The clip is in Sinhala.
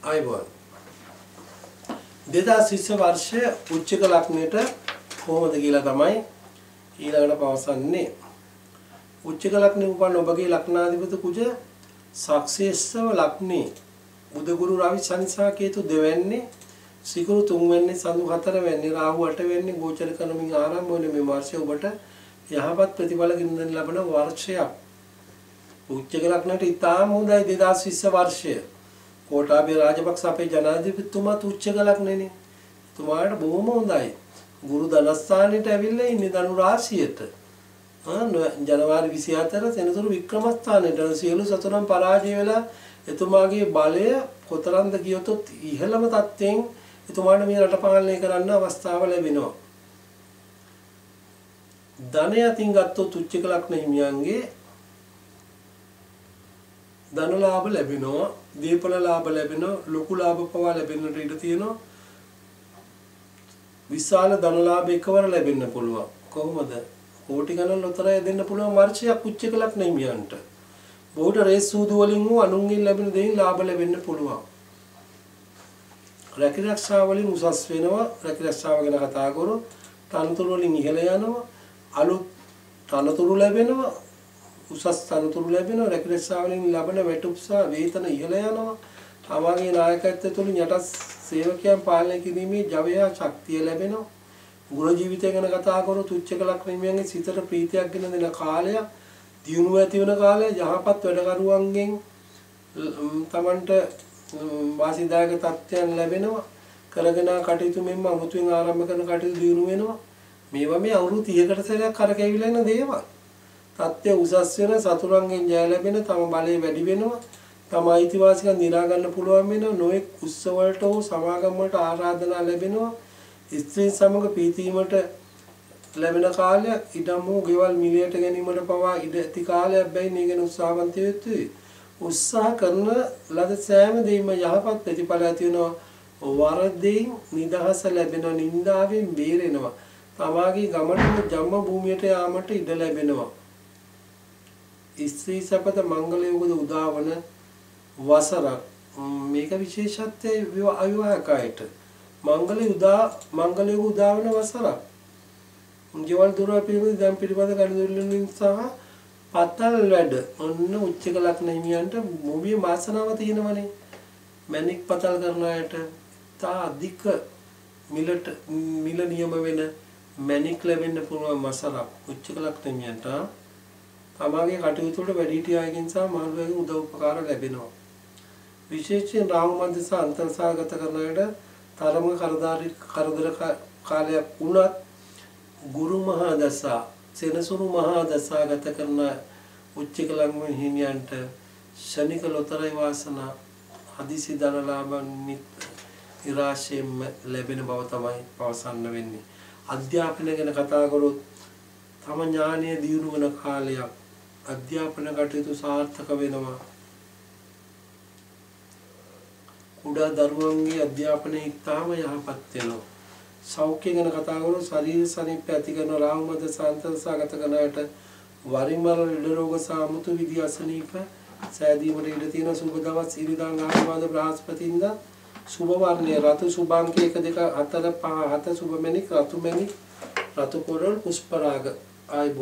ආයුබෝවන් 2020 වර්ෂයේ උච්චක ලග්නයට කොහොමද කියලා තමයි ඊළඟට පවසන්නේ. උච්චක ලග්නේ උපන් ඔබගේ ලග්නාධිපති කුජ සක්සේස්ව ලග්නේ බුධ ගුරු රවි ශනි සහ කේතු දෙවැන්නේ සිකුරු තුන්වැන්නේ සඳු හතරවැන්නේ රාහු අටවැන්නේ ගෝචර කරමින් ආරම්භ වන මේ වර්ෂය ඔබට යහපත් ප්‍රතිඵල ගෙනදෙන ලබන වර්ෂයක්. උච්චක ලග්නයට ඉතාම හොඳයි 2020 වර්ෂය. कोटाबे राजपक्ष අපේ ජනාධිපතිතුමාත් උච්චක ලග්නනේ. තුමාට බොහොම හොඳයි. ගුරු ධනස්ථානෙට ඇවිල්ලා ඉන්නේ ධනු රාශියට. ජනවාරි 24 සෙනසුරු වික්‍රමස්ථානෙට සියලු සතුරන් පරාජය වෙලා එතුමාගේ බලය කොතරම්ද කියතොත් ඉහළම තත්ත්වයෙන් එතුමාට මේ රට පාලනය කරන්න අවස්ථාව ලැබෙනවා. ධනය අතින් ගත්තොත් උච්චක ලග්න හිමියන්ගේ ධන ලාභ ලැබෙනවා, දීපල ලාභ ලැබෙනවා, ලොකු ලාභ පවා ලැබෙන්නට ඉඩ තියෙනවා. විශාල ධන ලාභ එකවර ලැබෙන්න පුළුවන්. කොහොමද? කෝටි ගණන් ලොතරැය දෙන්න පුළුවන් වර්ෂයක් උච්චක ලග්න හිමියන්ට. බොහෝට රේස් සූදු වලින් වූ අනුන්ගෙන් ලැබෙන දෙයින් ලාභ ලැබෙන්න පුළුවන්. රැකිරක්ෂාව වලින් උසස් වෙනවා. රැකිරක්ෂාව ගැන කතා කරොත් තනතුරු වලින් ඉහළ යනවා. අලුත් තනතුරු ලැබෙනවා. උසස් තනතුරු ලැබෙනවා. රැකිරක්ෂාව වලින් ලබන වැටුප් සහ වේතන ඉහළ යනවා. තමගේ නායකත්වය තුළින් යටත් සේවකයන් පාලනය කිරීමේ ජවය ශක්තිය ලැබෙනවා. ගුණ ජීවිතය ගැන කතා කරොත් උච්චක ලග්න හිමියන්ගේ සිතට ප්‍රීතියක් ගෙන දෙන කාලය, දියුණුව ඇති වෙන කාලය, යහපත් වැඩකරුවන්ගෙන් තමන්ට වාසිදායක තත්ත්වයන් ලැබෙනවා. කරගෙන කටයුතු මෙන්ම අමුතුවෙන් ආරම්භ කරන කටයුතු දියුණු වෙනවා. මේවා මේ අවුරුදු 30කට සැරයක් කරකැවිලා යන දේවල්. තත්ත්වය උසස් වෙන, සතුරන්ගෙන් ජය ලැබෙන, තම බලය වැඩි වෙනවා. තම අයිතිවාසිකම් දිනා ගන්න පුළුවන් වෙනවා. නොඑක් උත්සව වලට හෝ සමාගම් වලට ආරාධනා ලැබෙනවා. ස්ත්‍රී සමග පීතීමට ලැබෙන කාලය, ඉඩම් හෝ ගෙවල් මිලයට ගැනීමට පවා ඉඩ ඇති කාලයක් බැයි මේ ගැන උත්සාහවන්ත වෙත්තුයි. උත්සාහ කරන ලද සෑම දෙයක්ම යහපත් ප්‍රතිඵල ඇති වෙනවා. වරදින් නිදහස ලැබෙන, නින්දාවෙන් බේරෙනවා. තමාගේ ගමන ජම්ම භූමියට යාමට ඉඩ ලැබෙනවා. ස්ත්‍රී සපත මංගල යෝගද උදාවන වසරක්. මේක විශේෂත්වයේ අවිවාහකයට මංගල යෝග උදාවන වසරක්. ජීවල් දුර පිළිබඳ දැන් පිළිබඳ කඩදොල්ලින් සහ පතල් වැඩ ඔන්න උච්චක ලග්න හිමියන්ට භූමියේ මාසනාව තියෙනවනේ. මැණික් පතල් කරන අයට තා අධික මිල නියම වෙන මැණික් ලැබෙන්න පුළුවන් වසරක් උච්චක ලග්න හිමියන්ට. තමාගේ කටයුතු වලට වැඩිහිටි අයගෙන් සහ මාළුවෙන් උදව් උපකාර ලැබෙනවා. විශේෂයෙන් රාහු මන්ද සහ අන්තර්සාගත කරන අයට තරම කරදර කාලයක් වුණත් ගුරු මහා දසා, සෙනසුරු මහා දසා ගත කරන උච්චක ලග්න හිමියන්ට ශනික ලොතරැයි වාසනා, හදිසි ධන ලාභ නිරාශයෙන්ම ලැබෙන බව තමයි පවසන්න වෙන්නේ. අධ්‍යාපනය ගැන කතා කරොත් තම ඥානය දියුණු වන කාලයක්. අධ්‍යාපන කටයුතු සාර්ථක වෙනවා. කුඩා දරුවන්ගේ අධ්‍යාපනය ඉතාම යහපත් වෙනවා. සෞඛ්‍ය ගැන කතා කරොත් ශරීර සනීප ඇති කරන රාහු මත සාන්තසගත කරන අයට වරින් වර ලෙඩ රෝග සහ අමුතු විදි අසනීප සෑදීමට ඉඩ තියෙන සුබ දවස් ඉරිදා නාමවාද බ්‍රහස්පතින්දා සුබ වර්ණය රතු සුභාංක 1 2 4 5 7 සුබ මැණික් රතු මැණික් රතු කොරල් පුෂ්පරාග ආයි